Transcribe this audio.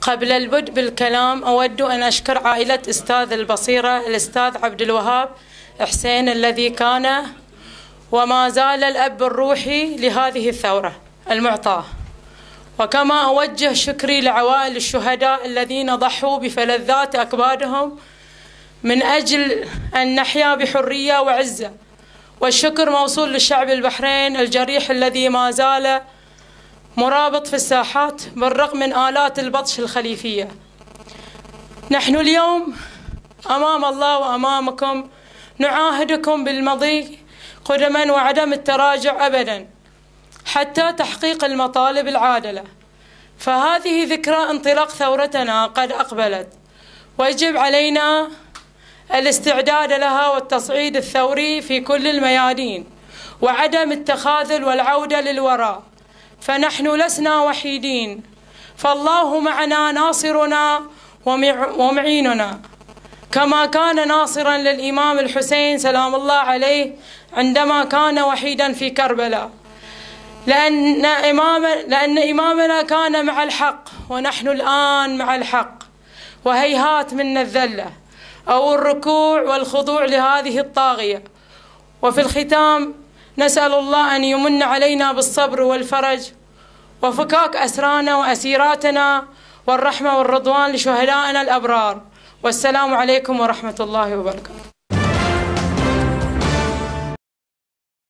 قبل البدء بالكلام أود أن أشكر عائلة أستاذ البصيرة الأستاذ عبد الوهاب حسين الذي كان وما زال الأب الروحي لهذه الثورة المعطاة، وكما أوجه شكري لعوائل الشهداء الذين ضحوا بفلذات أكبادهم من أجل أن نحيا بحرية وعزة، والشكر موصول للشعب البحرين الجريح الذي ما زال مرابط في الساحات بالرغم من آلات البطش الخليفية. نحن اليوم أمام الله وأمامكم نعاهدكم بالمضي قدما وعدم التراجع أبدا حتى تحقيق المطالب العادلة، فهذه ذكرى انطلاق ثورتنا قد أقبلت، ويجب علينا الاستعداد لها والتصعيد الثوري في كل الميادين وعدم التخاذل والعودة للوراء، فنحن لسنا وحيدين، فالله معنا ناصرنا ومعيننا، كما كان ناصرا للإمام الحسين سلام الله عليه عندما كان وحيدا في كربلاء، لأن إمامنا كان مع الحق ونحن الآن مع الحق، وهيهات منا الذلة أو الركوع والخضوع لهذه الطاغية. وفي الختام نسأل الله أن يمن علينا بالصبر والفرج وفكاك أسرانا وأسيراتنا والرحمة والرضوان لشهدائنا الأبرار، والسلام عليكم ورحمة الله وبركاته.